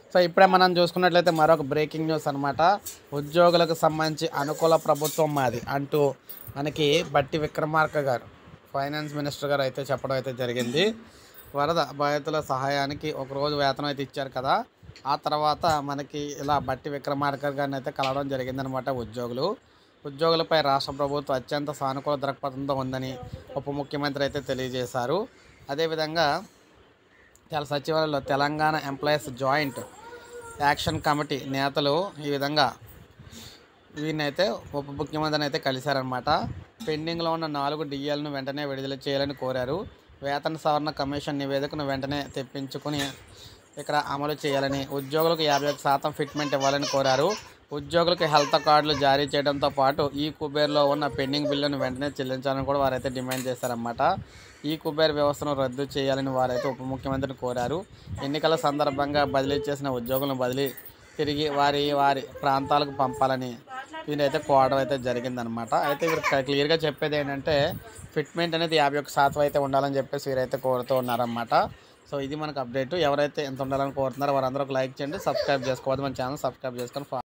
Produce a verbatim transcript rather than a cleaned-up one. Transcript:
So ఇప్పుడే మనం చూసుకున్నట్లయితే మరొక బ్రేకింగ్ న్యూస్ అనమాట. ఉద్యోగులకు సంబంధించి అనుకూల ప్రభుత్వం మాది అంటూ మనకి బట్టి విక్రమార్క గారు ఫైనాన్స్ మినిస్టర్ గారు అయితే చెప్పడం అయితే జరిగింది. వరద బాధితుల సహాయానికి ఒకరోజు వేతనం అయితే ఇచ్చారు కదా, ఆ తర్వాత మనకి ఇలా బట్టి విక్రమార్క గారిని అయితే కలవడం జరిగిందనమాట. ఉద్యోగులు ఉద్యోగులపై రాష్ట్ర ప్రభుత్వం అత్యంత సానుకూల దృక్పథంతో ఉందని ఉప ముఖ్యమంత్రి అయితే తెలియజేశారు. అదేవిధంగా చాలా సచివాలయంలో Telangana employees joint action committee నేతలు ఈ విధంగా వీరినైతే ఉప ముఖ్యమంత్రిని అయితే కలిశారనమాట. పెండింగ్లో ఉన్న నాలుగు డిఎల్ను వెంటనే విడుదల చేయాలని కోరారు. వేతన సవరణ కమిషన్ నివేదికను వెంటనే తెప్పించుకుని ఇక్కడ అమలు చేయాలని, ఉద్యోగులకు యాభై ఒక శాతం ఫిట్మెంట్ ఇవ్వాలని కోరారు. ఉద్యోగులకు హెల్త్ కార్డులు జారీ చేయడంతో పాటు ఈ కుబేర్లో ఉన్న పెండింగ్ బిల్లును వెంటనే చెల్లించాలని కూడా వారైతే డిమాండ్ చేశారన్నమాట. ఈ కుబేర్ వ్యవస్థను రద్దు చేయాలని వారైతే ఉప ముఖ్యమంత్రిని కోరారు. ఎన్నికల సందర్భంగా బదిలీ చేసిన ఉద్యోగులను బదిలీ తిరిగి వారి వారి ప్రాంతాలకు పంపాలని వీరైతే కోరడం అయితే జరిగిందనమాట. అయితే వీరు క్లియర్గా చెప్పేది ఏంటంటే ఫిట్మెంట్ అనేది యాభై ఒక శాతం అయితే ఉండాలని చెప్పేసి వీరైతే కోరుతూ ఉన్నారన్నమాట. సో ఇది మనకు అప్డేట్. ఎవరైతే ఎంత ఉండాలని కోరుతున్నారో వారందరూ ఒక లైక్ చేయండి, సబ్స్క్రైబ్ చేసుకోవద్దు, మన ఛానల్ సబ్స్క్రైబ్ చేసుకొని